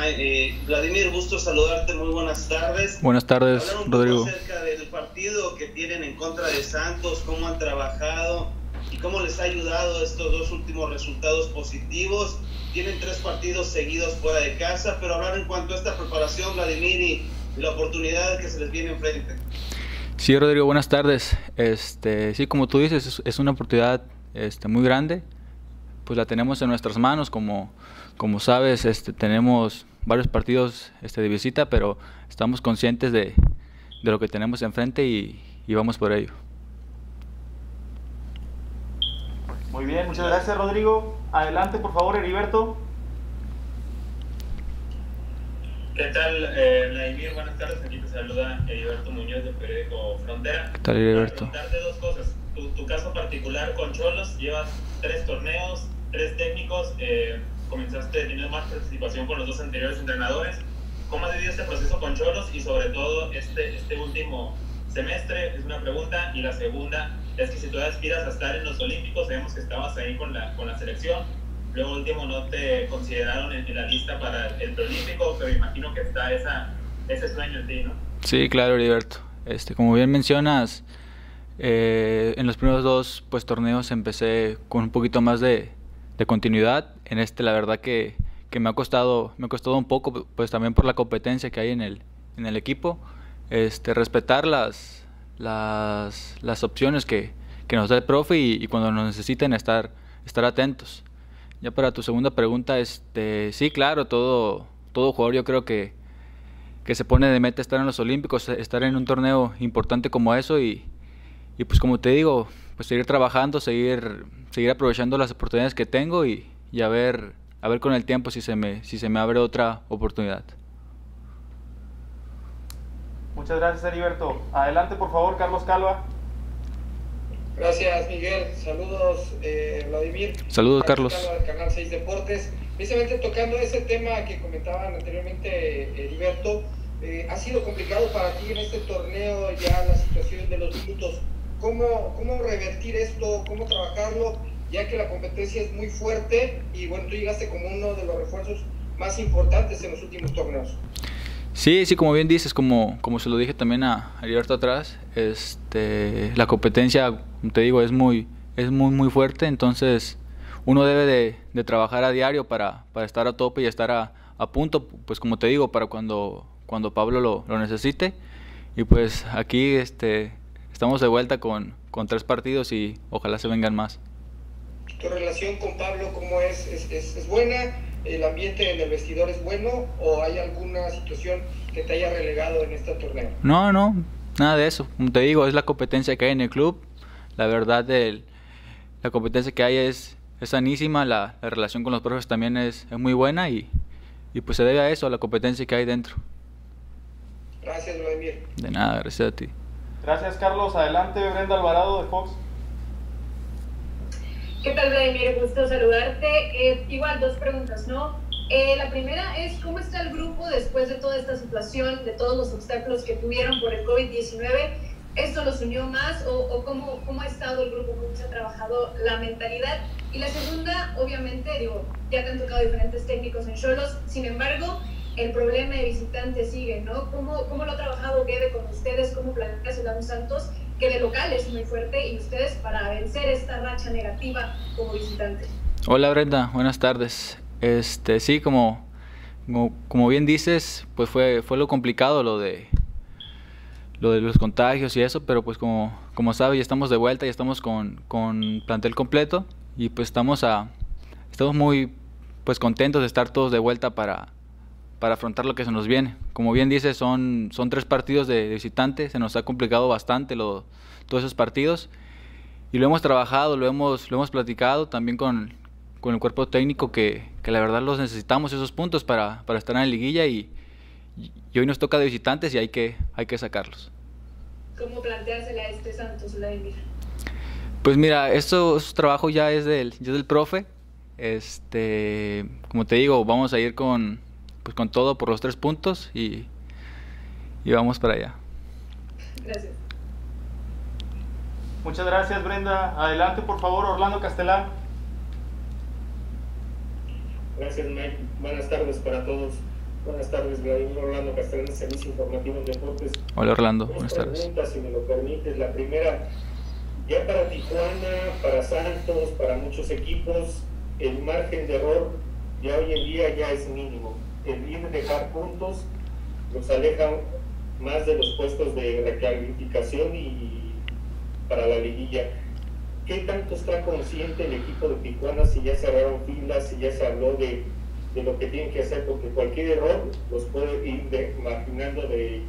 Vladimir, gusto saludarte, muy buenas tardes. Buenas tardes, Hablar un Rodrigo. poco acerca del partido que tienen en contra de Santos, cómo han trabajado y cómo les ha ayudado estos dos últimos resultados positivos. Tienen 3 partidos seguidos fuera de casa, pero hablar en cuanto a esta preparación, Vladimir, y la oportunidad que se les viene enfrente. Sí, Rodrigo, buenas tardes. Sí, como tú dices, es una oportunidad muy grande. Pues la tenemos en nuestras manos, como sabes, tenemos varios partidos de visita, pero estamos conscientes de lo que tenemos enfrente y vamos por ello. Muy bien, muchas gracias, Rodrigo. Adelante, por favor, Heriberto. ¿Qué tal, Vladimir? Buenas tardes, aquí te saluda Heriberto Muñoz del periódico Frontera. ¿Qué tal, Heriberto? Para preguntarte 2 cosas. Tu caso particular con Xolos, llevas 3 torneos, 3 técnicos, comenzaste teniendo más participación con los 2 anteriores entrenadores. ¿Cómo has vivido este proceso con Xolos y sobre todo este último semestre? Es una pregunta. Y la segunda es que si tú aspiras a estar en los Olímpicos, sabemos que estabas ahí con la selección. Luego último no te consideraron en la lista para el preolímpico, pero imagino que está ese sueño en ti, ¿no? Sí, claro, Heriberto. Como bien mencionas, en los primeros 2 torneos empecé con un poquito más de continuidad. En la verdad que me ha costado un poco, pues también por la competencia que hay en el equipo. Respetar las opciones que nos da el profe y cuando nos necesiten estar atentos. Ya para tu segunda pregunta, sí, claro, todo jugador yo creo que se pone de meta estar en los Olímpicos, estar en un torneo importante como eso y pues como te digo, pues seguir trabajando, seguir aprovechando las oportunidades que tengo y a ver con el tiempo si se me abre otra oportunidad. Muchas gracias, Heriberto. Adelante, por favor, Carlos Calva. Gracias, Miguel. Saludos, Vladimir. Saludos, Carlos. Del Canal 6 Deportes. Precisamente tocando ese tema que comentaban anteriormente, Heriberto, ha sido complicado para ti en este torneo ya la situación de los minutos. ¿Cómo revertir esto? ¿Cómo trabajarlo? Ya que la competencia es muy fuerte y bueno, tú llegaste como uno de los refuerzos más importantes en los últimos torneos. Sí, como bien dices, como se lo dije también a Heriberto atrás, la competencia, como te digo, es muy fuerte, entonces uno debe de trabajar a diario para estar a tope y estar a punto, pues como te digo, para cuando Pablo lo necesite. Y pues aquí estamos de vuelta con 3 partidos y ojalá se vengan más. ¿Tu relación con Pablo cómo es? ¿Es buena? ¿El ambiente en el vestidor es bueno? ¿O hay alguna situación que te haya relegado en este torneo? No, nada de eso. Como te digo, es la competencia que hay en el club. La verdad, la competencia que hay es sanísima. La relación con los profes también es muy buena y pues se debe a eso, a la competencia que hay dentro. Gracias, Vladimir. De nada, gracias a ti. Gracias, Carlos. Adelante, Brenda Alvarado de Fox. ¿Qué tal, Vladimir? Gusto saludarte. Igual, 2 preguntas, ¿no? La primera es, ¿cómo está el grupo después de toda esta situación, de todos los obstáculos que tuvieron por el COVID-19? ¿Esto los unió más o cómo ha estado el grupo? ¿Cómo se ha trabajado la mentalidad? Y la segunda, obviamente, ya te han tocado diferentes técnicos en Xolos, sin embargo, el problema de visitantes sigue, ¿no? ¿Cómo lo ha trabajado Guede con ustedes? ¿Cómo plantea Solano Santos, que de local es muy fuerte, y ustedes para vencer esta racha negativa como visitantes? Hola, Brenda, buenas tardes. Sí, como bien dices, pues fue lo complicado lo de los contagios y eso, pero pues como sabes, ya estamos de vuelta, ya estamos con plantel completo y pues estamos muy pues contentos de estar todos de vuelta para afrontar lo que se nos viene. Como bien dices, son 3 partidos de visitante, se nos ha complicado bastante todos esos partidos y lo hemos trabajado, lo hemos platicado también con el cuerpo técnico que la verdad los necesitamos esos puntos para estar en la liguilla y hoy nos toca de visitantes y hay que sacarlos. ¿Cómo planteársela a Santos, Vladimir? Pues mira, eso trabajo ya es del profe. Como te digo, vamos a ir con todo por los 3 puntos y vamos para allá. Gracias. Muchas gracias, Brenda. Adelante, por favor, Orlando Castelán. Gracias, Mike. Buenas tardes para todos. Buenas tardes, Vladimir Orlando Castellán, Servicio Informativo en Deportes. Hola Orlando, Dos buenas tardes. preguntas, si me lo permites. La primera, ya para Tijuana, para Santos, para muchos equipos, el margen de error ya hoy en día ya es mínimo. El ir dejar puntos los aleja más de los puestos de reclasificación y para la liguilla. ¿Qué tanto está consciente el equipo de Tijuana si ya cerraron filas, si ya se habló de lo que tienen que hacer? Porque cualquier error los puede ir marginando de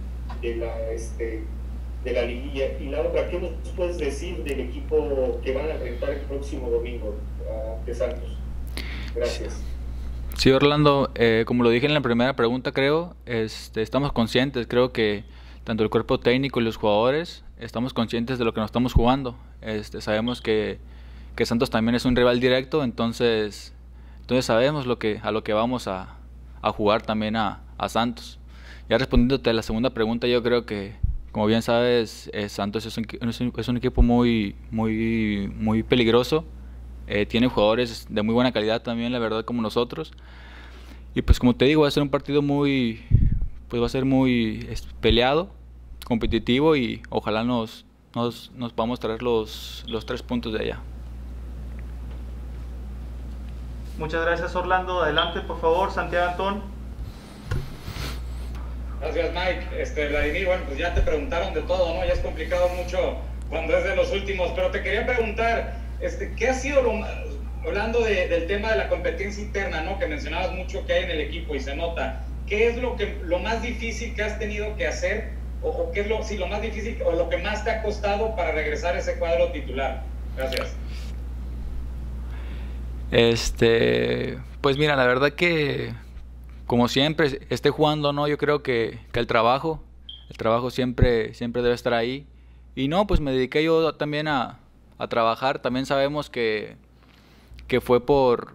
la liguilla. Y la otra, ¿qué nos puedes decir del equipo que van a enfrentar el próximo domingo de Santos? Gracias. Sí, Orlando, como lo dije en la primera pregunta, creo, estamos conscientes, creo que tanto el cuerpo técnico y los jugadores estamos conscientes de lo que nos estamos jugando. Sabemos que Santos también es un rival directo, entonces sabemos a lo que vamos a jugar también a Santos. Ya respondiéndote a la segunda pregunta, yo creo que, como bien sabes, Santos es un equipo muy peligroso. Tiene jugadores de muy buena calidad también, la verdad, como nosotros. Y pues como te digo, va a ser un partido muy peleado, competitivo, y ojalá nos podamos traer los 3 puntos de allá. Muchas gracias, Orlando. Adelante, por favor, Santiago Antón. Gracias, Mike. Vladimir, bueno, pues ya te preguntaron de todo, ¿no? Ya es complicado mucho cuando es de los últimos, pero te quería preguntar, ¿qué ha sido hablando del tema de la competencia interna, ¿no? Que mencionabas mucho que hay en el equipo y se nota. ¿Qué es lo más difícil que has tenido que hacer? ¿O qué es lo más difícil o lo que más te ha costado para regresar a ese cuadro titular? Gracias. Pues mira, la verdad que como siempre esté jugando, ¿no? Yo creo que el trabajo siempre debe estar ahí. Y no, pues me dediqué yo también a trabajar. También sabemos que fue por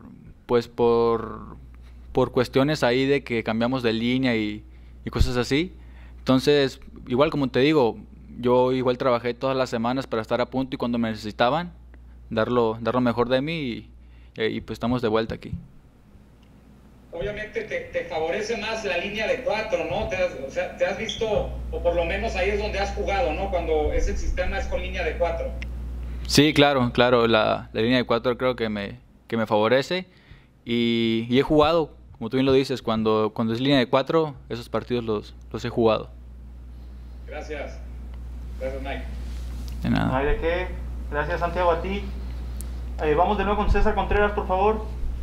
cuestiones ahí de que cambiamos de línea y cosas así. Entonces, igual como te digo, yo igual trabajé todas las semanas para estar a punto, y cuando me necesitaban, dar lo mejor de mí, y pues estamos de vuelta aquí. Obviamente te favorece más la línea de 4, ¿no? Te has visto, o por lo menos ahí es donde has jugado, ¿no? Cuando ese sistema es con línea de 4. Sí, claro, la línea de 4 creo que me favorece, y he jugado, como tú bien lo dices, cuando es línea de 4, esos partidos los he jugado. Gracias. Gracias, Mike. De nada. No hay de qué. Gracias, Santiago, a ti. Vamos de nuevo con César Contreras, por favor.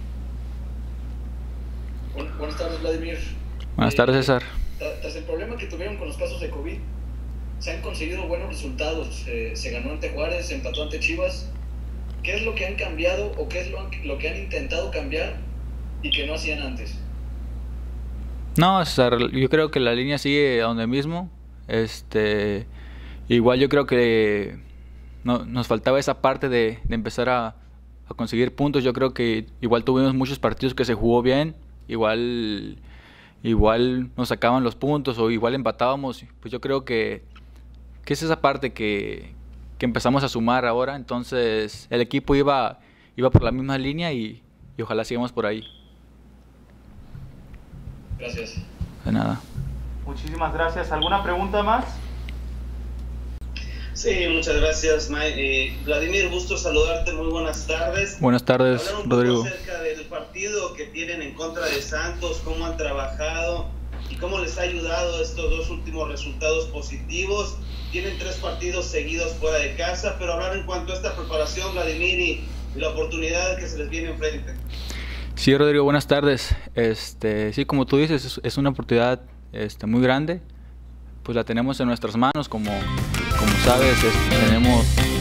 Buenas tardes, Vladimir. Buenas tardes, César. Tras el problema que tuvieron con los casos de COVID, se han conseguido buenos resultados. Se ganó ante Juárez, se empató ante Chivas. ¿Qué es lo que han cambiado o qué es lo que han intentado cambiar y que no hacían antes? No, César, yo creo que la línea sigue a donde mismo. Igual yo creo que nos faltaba esa parte de empezar a conseguir puntos. Yo creo que igual tuvimos muchos partidos que se jugó bien, igual nos sacaban los puntos o igual empatábamos. Pues yo creo que es esa parte que empezamos a sumar ahora. Entonces el equipo iba por la misma línea, y ojalá sigamos por ahí. Gracias. De nada. Muchísimas gracias. ¿Alguna pregunta más? Sí, muchas gracias, Mike. Vladimir, gusto saludarte, muy buenas tardes. Buenas tardes, Hablar un Rodrigo. poco acerca del partido que tienen en contra de Santos, cómo han trabajado y cómo les ha ayudado estos 2 últimos resultados positivos. Tienen 3 partidos seguidos fuera de casa, pero hablar en cuanto a esta preparación, Vladimir, y la oportunidad que se les viene enfrente. Sí, Rodrigo, buenas tardes. Sí, como tú dices, es una oportunidad muy grande. Pues la tenemos en nuestras manos, como sabes, tenemos